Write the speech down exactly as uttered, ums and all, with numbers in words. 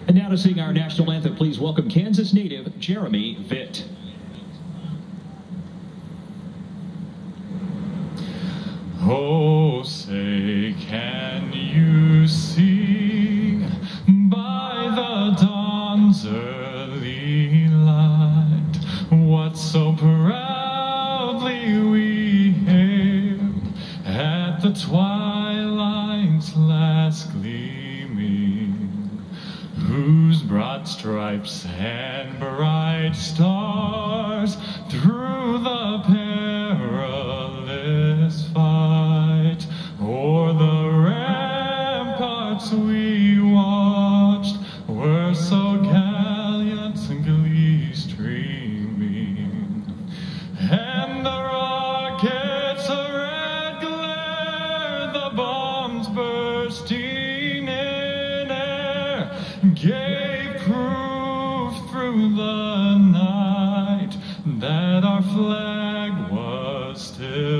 And now to sing our national anthem, please welcome Kansas native Jeremy Vitt. Oh, say, can you see by the dawn's early light what so proudly we hailed at the twilight's last gleaming, whose broad stripes and bright stars through the perilous fight o'er the ramparts we watched were so gallant and glee streaming, and the rockets a red glare, the bombs bursting in air, gave proof through the night that our flag was still